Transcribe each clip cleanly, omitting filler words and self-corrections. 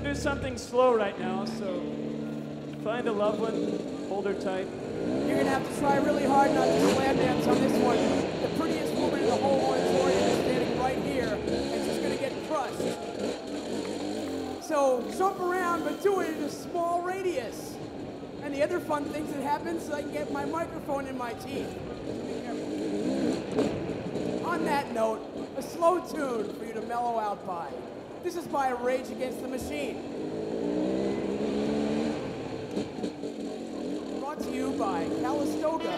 do something slow right now, so find a loved one, hold her tight. You're gonna have to try really hard not to slam dance on this one. The prettiest woman in the whole auditorium is standing right here, and she's gonna get crushed. So jump around, but do it in a small radius. And the other fun things that happen is I can get my microphone in my teeth. Be careful. On that note, a slow tune for you to mellow out by. This is by Rage Against the Machine. Brought to you by Calistoga.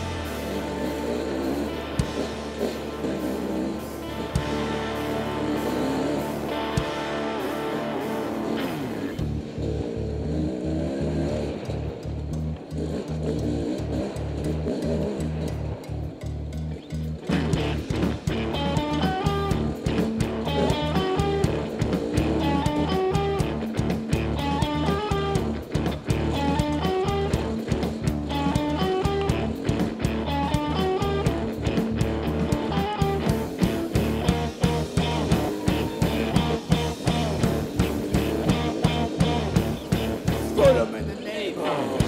Put 'em in the neighborhood.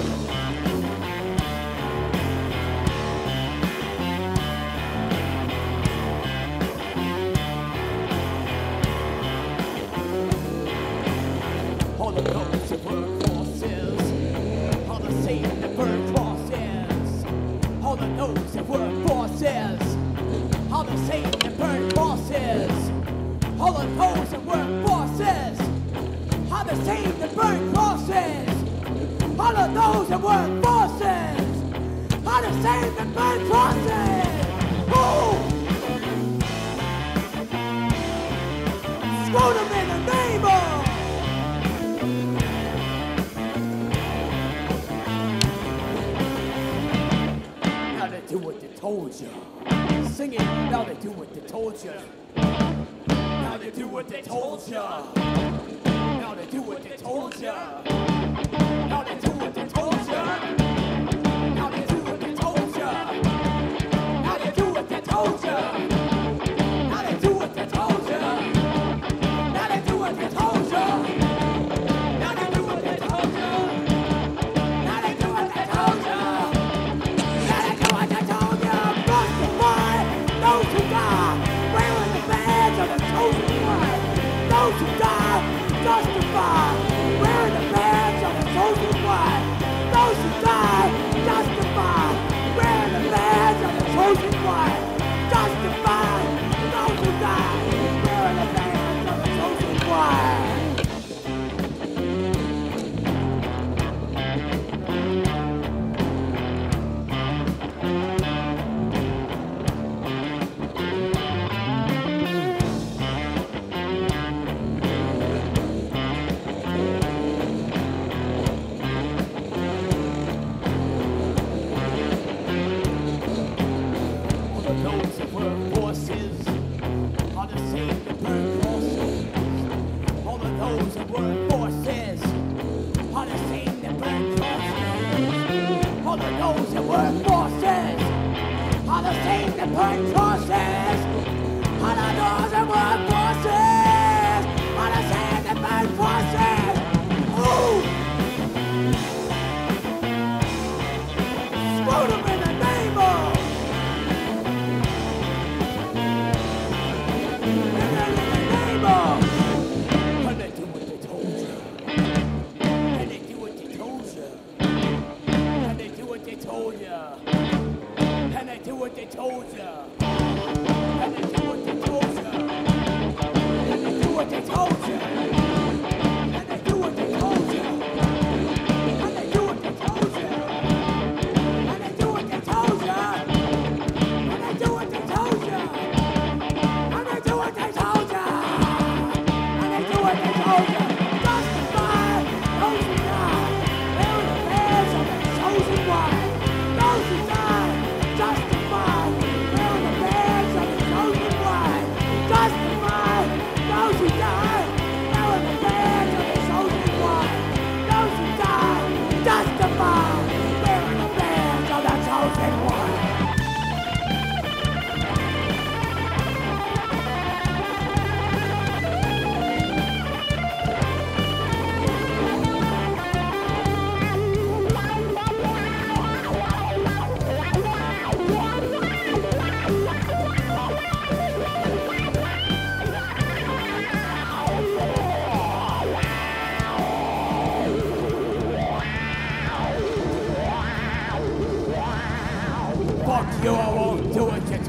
All the notes that burn crosses, all the Satan that burn crosses, all the notes that burn crosses, all the Satan that burn crosses, all the notes that burn crosses, all the Satan that burn crosses. All of those that work forces are the same that burn crosses. Ooh! Screw them in the name of. Now they do what they told you. Sing it. Now they do what they told you. Now they do what they told you. Now they do what they told you. Now they do what they told you. Now they do what they told you. Now they do what they told you. Now they do what they told you. Now they do what they told you. Now they do what they told you. Now they do what they told you. Now they do what they told you. Justify those who die, wearing the badge of the chosen one. Those who die, justify wearing the badge of the chosen one. Those who die, justify wearing the badge of the chosen one. Justify those who die, wearing the badge of the chosen one. Those that work forces are the same that burn crosses. All of those that work forces are the same that burn crosses. All of those that work forces are the same that burn crosses. All of those that work forces are the same that burn crosses. Ooh! Screw them in the name of. And they do what they told you. And they do what they told you. And they do what they told you. And they do what they told you. And they do what they told you. And they do what they told you. And they do what they told you. And they do what they told you. And they do what they told you. And they do what they told you. And they do what they told you. What they told you. Justify those who die, wearing the badge of the chosen one. Those who die, justify wearing the badge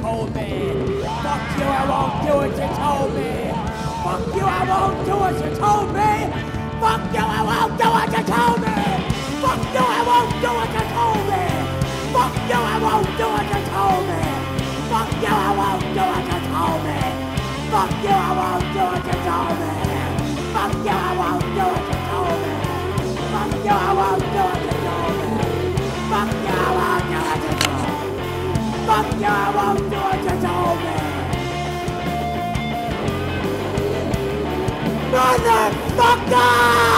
told me. Fuck you, I won't do what you told me. Fuck you, I won't do what you told me. Fuck you, I won't do what you told me. Fuck you, I won't do what you told me. Fuck you, I won't do what you told me. Fuck you, I won't do what you told me. Fuck you, I won't do what you told me. Fuck you, I won't do what you told me. Fuck you, I won't do what you told me. Fuck you, I won't do what you told me. Fuck you, I won't do what you told me. Motherfucker!